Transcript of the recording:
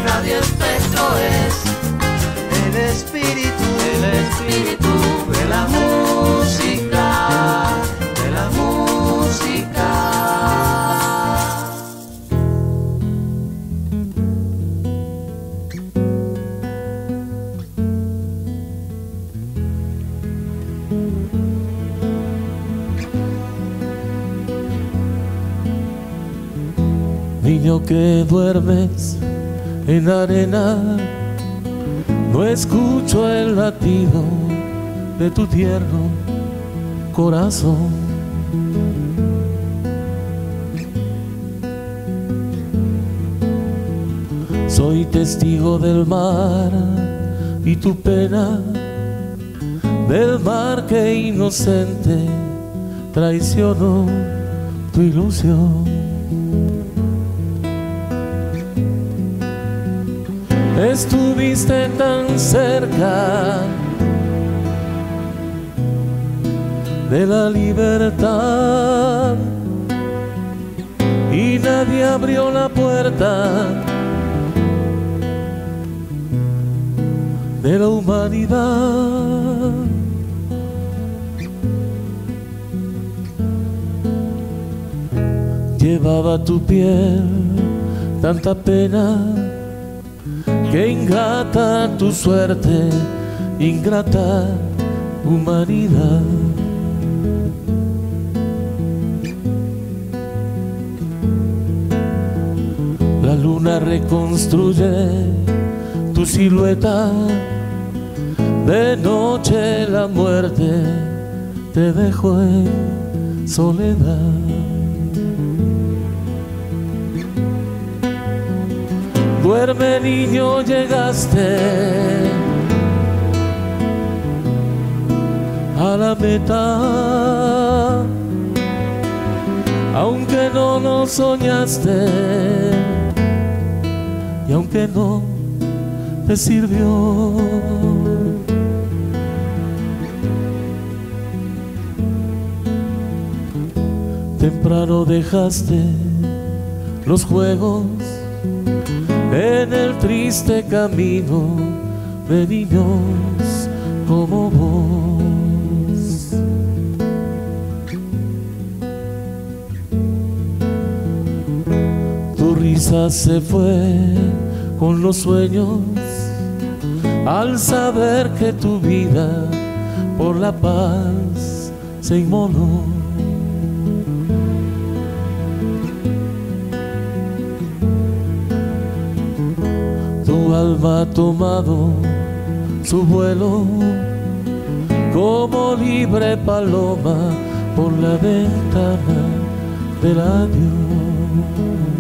Radio Espectro es el espíritu de la música, de la música. Niño que duermes en arena, no escucho el latido de tu tierno corazón. Soy testigo del mar y tu pena, del mar que inocente traicionó tu ilusión. Estuviste tan cerca de la libertad y nadie abrió la puerta de la humanidad. Llevaba tu piel tanta pena que ingrata tu suerte, ingrata humanidad. La luna reconstruye tu silueta, de noche la muerte te dejó en soledad. Duerme, niño, llegaste a la meta, aunque no lo soñaste y aunque no te sirvió. Temprano dejaste los juegos en el triste camino de niños como vos. Tu risa se fue con los sueños al saber que tu vida por la paz se inmoló. Tu alma ha tomado su vuelo como libre paloma por la ventana del adiós.